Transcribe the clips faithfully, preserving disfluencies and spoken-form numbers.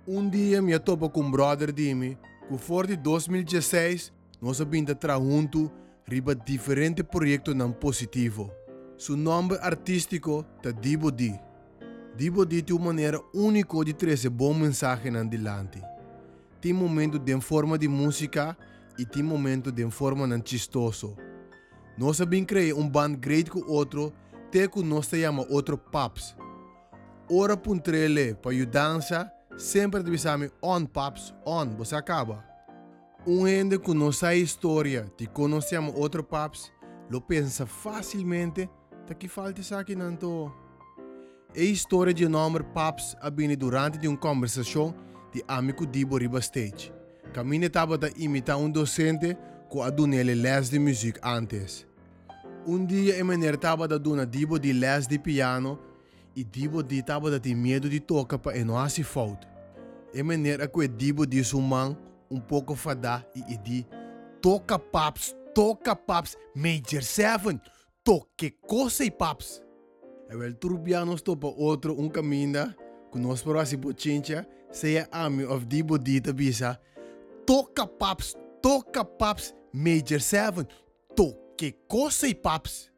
Um dia me topo com um brother de mim, que for de dois mil e dezesseis, nós vinda tra junto, riba diferente projeto não positivo. Seu nome artístico é Dibo D. Dibo D tem uma maneira única de trazer bom mensagem adiante. Tem momento de forma de música e tem momento de forma de chistoso. Nós sabemos criar um band great com outro, até que nós chama outro Paps. Ora puntrele para you dança, sempre te bisame on Paps, on, você acaba. Um gente que não sabe história, te conhecemos outro Paps, lo pensa facilmente, tá que falta isso aqui nanto. A história de nome Paps abine durante de uma conversação de amigo Dibo riba stage. Caminho estava a imitar um docente que a donele les de música antes. Um dia a maneira estava a dar Dibo de les de piano e Dibo de estava a ter medo de tocar para não fazer falta. A maneira que Dibo de sua mãe um pouco fada e di toca Paps, toca Paps, Major Seven, toque coisa e Paps. E o turbiano stopa outro um caminho que nós por assim pochincha, seja amigo of Dibo de tabisa, toca Paps, toca Paps, Major Seven, toque coisa e Paps.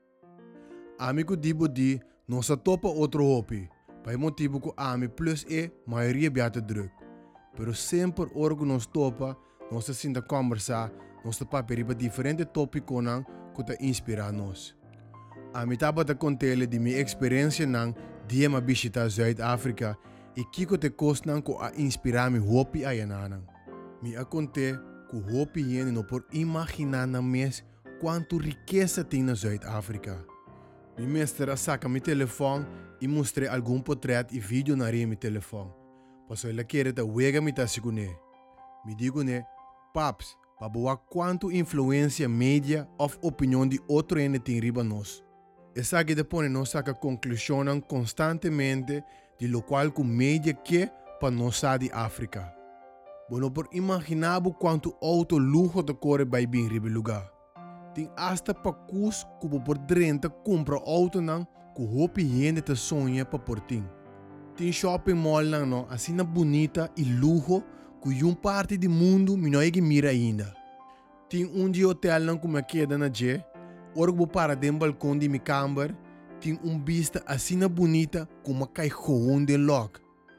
Amigo Dibo de nós topa outro hobby, para motivo que ami plus e maioria beata druk. Pero sempre hora que nós topa, nós sinta conversar, nós topa periba diferente tópico nang que te inspira nós. A mim estava a contar de minha experiência nang dia ma visita Zuid-África e que te costa que a inspirar me hopi a yananang. Me a contar que o hopi yen não por imaginar na mes quanto riqueza tem na Zuid-África. Mi mestre saca meu telefone e mostrei algum portrait e vídeo na meu telefone. Paso ela quer te wega mi ta sigune. Me digo ne, Paps, para boa quanto influência média of opinião de outro ene tem riba nós. Essa que depois nós saca conclusão constantemente de lo qual que média que para nós de África. Bueno, por imaginar quanto auto luxo de corre vai bem riba lugar. Tem hasta para cus que por drenta compra auto nan que hope gente te sonha para por ting. Tem shopping mall nan no, assim na bonita e luxo que um parte do mundo me não é que mira ainda. Tem um de hotel nan como queda na je, orgo para dem balcão de mi camber, tem um vista assim na bonita como cai gewoon de lock.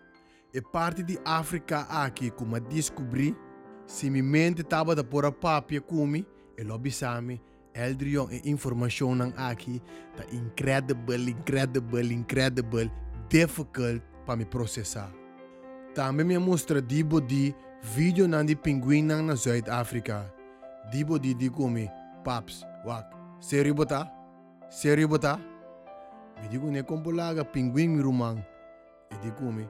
É parte de África aqui como descobri, se mi mente tava da por a papia comi, e lo bisami, eldrion e informação nan aqui, tá incredible, incredible, incredible, difficult para me processar. Também me mostra Dibo de vídeo nan de pinguim nan na Zuid-África. Dibo de di comi, Paps, wak, sério bota? Sério bota? Me digo ne compolaga pinguim mi rumang. E di comi,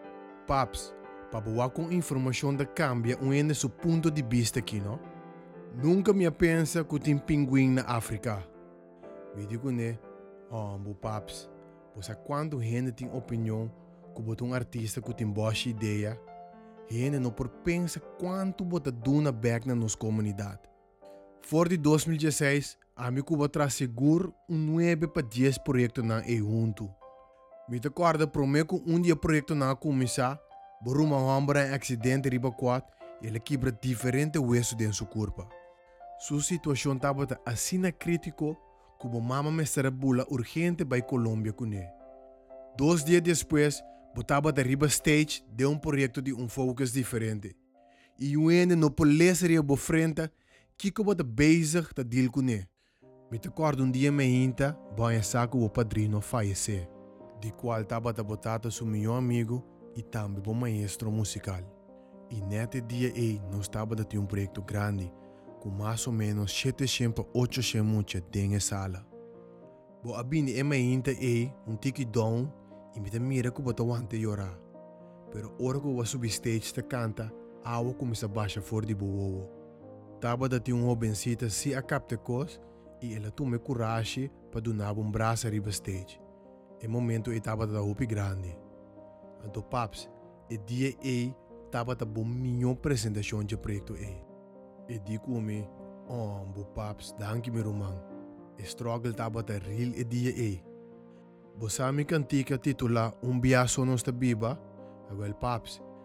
Paps, para boa com informação da cambia um ende seu ponto de vista aqui, não? Nunca me pensa que tem pinguim na África. Me digo ne, oh, meu Paps, você quando gente tem opinião que botar um artista que tem boa ideia, gente não por pensa quanto bota duna back na nossa comunidade. For de dois mil e dezesseis, a mim que botar seguro um nove para dez projetos na e junto. Me te acorda prometo um dia projeto na começar, por uma hambra em acidente riba quatro, ele quebra diferente hueso de sua corpo. Sua situação estava assim crítico que a mama me será bula urgente para Colômbia com ele. Dois dias depois, botava da riba stage de um projeto de um focus diferente. E o ene no polícia bo frente, que que bota bezig da deal com ele. Me te acordo um dia me inta, banha saco o padrino falecer, de qual estava da botata seu meu amigo e também bom maestro musical. E nesse dia aí, nós estava de um projeto grande, com mais ou menos setecentos a oitocentos mucha dentro da sala. Bo abini e me inta aí, um tiki down, e me te mira que bota wante llorar. Pero ora que eu subi stage te canta, a água começa a baixar fora de boa. Tava de um jovencita se a capta cos e ela tome coragem para donar um braço arriba stage. E momento ele tava da roupa grande. Então Paps, e dia aí tava da bom minha apresentação de projeto aí. E digo me, oh, bo Paps, danke me romang. E struggle tava da real e dia aí. Bosami cantica titula Um Biaso Nos da Biba, agora Paps,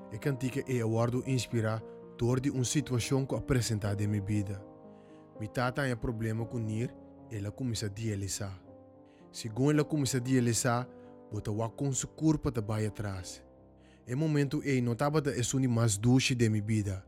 E cantica e awardo inspira door de uma situação que apresentada em minha vida. Mi tata tem problema com nir, ela começa a dialisar. Segundo ela começa a dialisar, bota o com seu corpo de baixo atrás. É momento e notava da é mais doce de minha vida.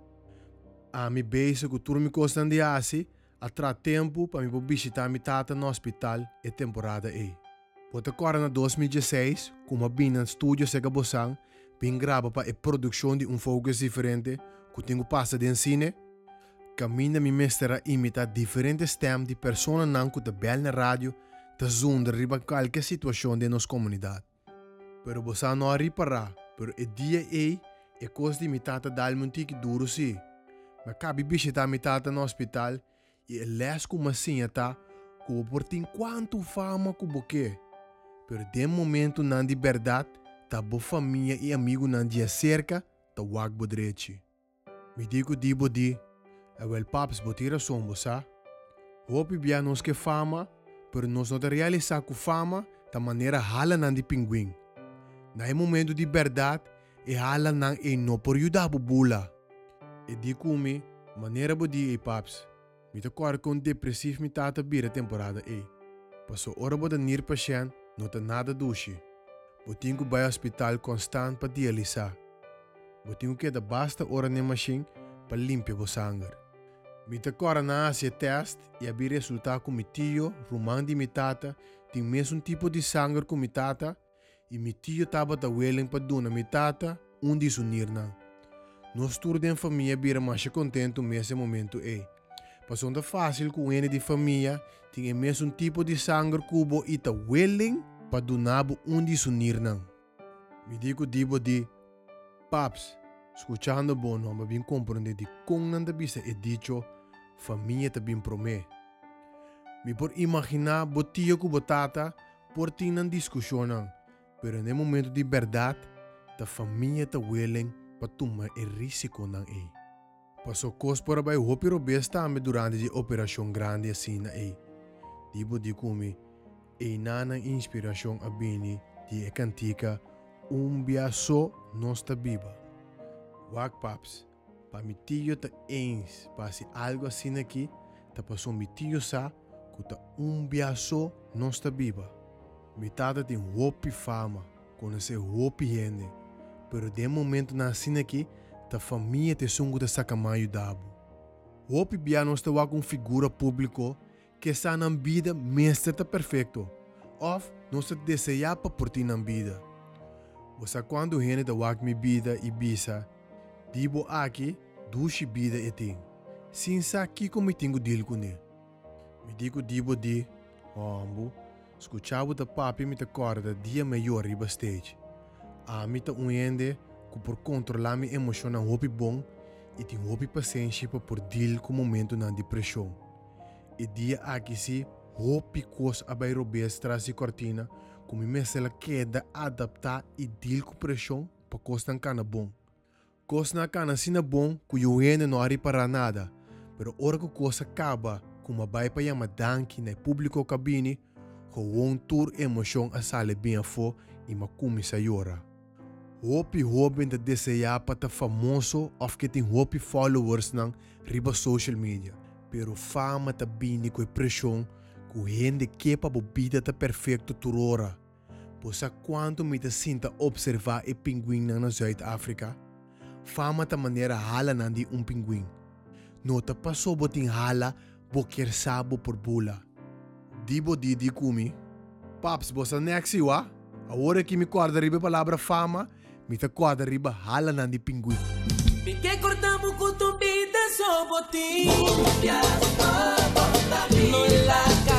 A mi beijo que tudo me costa de assim, atra tempo para me visitar minha tata no hospital e temporada aí. Bota agora na dois mil e dezesseis, como bem no estúdio Sega Bossang, bem grava para a produção de um focus diferente, que tenho passa de cine. Caminha me mestra a imitar diferentes temas de pessoas que te bel na rádio, te zonder riba qualquer situação de nossa comunidade. Pero você não reparar, pero o dia é, é coisa de minha tata dar-me um tique duro sim. Mas cabe visitar minha tata no hospital e é les como assim tá, que o portim quanto fama que o quer. Pero de momento não de verdade, tá boa família e amigo não de cerca, tá wag bodrechi. Me digo di bodi, é o paps botira sombo, sa? Hope bia nos que fama, pero nos não te realizar com fama, da maneira hala não de pinguim. Na momento de verdade, e hala não é não por ajudar a bula. E di kumi, maneira bodi e paps. Me te cor com depressivo me tata bira temporada e. Passou hora boda nir paciente, não te nada duche. Botinho vai ao hospital constante para dialisar. Botinho que da basta hora na machine para limpar o sangue. Me te cor na esse teste e a bir resultado com mi tio, rumang de mi tata, tem mesmo tipo de sangue com mi tata, e mi tio tava da welling para dona mi tata, um de sunir não. Nós todos em família bira mais contento nesse momento é. Passou da fácil com ele de família, tem o mesmo tipo de sangue cubo e tá willing para donar um de sunir não. Me digo dibo de paps, escuchando bom, mas bem compreender de como não da vista é dicho, família tá bem promê. Me por imaginar botia com botata, por ter uma discussão não, pero no momento de verdade, a família tá willing para tomar o risco não é. Passou coisa para vai hopi robes também durante a operação grande assim na é. Dibo de como e nana inspiração a bini de a cantica um biaso nossa biba. Wag paps, para mi tio ta eens, para se algo assim aqui, ta passou mi tio sa que ta um biaso nossa biba. Mi tata tem hopi fama, conhece hopi gente, pero de momento na assim aqui, ta família te sungo de sacamaio dabo. Hopi bia nós te wag um figura público que está na vida mestre tá perfeito. Of nós te desejar para por ti na vida. Você quando gente te wag mi vida e bisa, dibo aqui, dushi vida e tem. Sin sa aqui como tenho deal com ele. Me digo dibo di, ambu, escuchava da papi me te corda dia melhor riba stage. A mi te unhende que por controlar minha emoção não hopi bom e tem hopi paciência para por deal com o momento na depressão. E dia aqui se hopi coisa a bairro bes traz de cortina como me se ela queda adaptar e deal com pressão para coisa não cana bom. Coisa não cana assim na bom que eu ainda não ari para nada, pero hora que coisa acaba como vai para chamar danke na público cabine, com um tour emoção a sale bem a fo e ma começa a chorar. Hopi hopi de desejar para famoso of que tem hopi followers nang riba social media. Pero fama ta bini com pressão que gente que para bobida ta perfeito turora. Pois a quanto me te sinta observar e pinguim na Zuid-África, fama ta maneira hala nang di um pinguim. Nota passou botin hala boquer sabo por bula. Dibo di di kumi. Paps, bossa nexi wa? A hora que me corda riba palavra fama, me te corda riba hala nang di pinguim. Me que cortamos com tu vida só botim. No la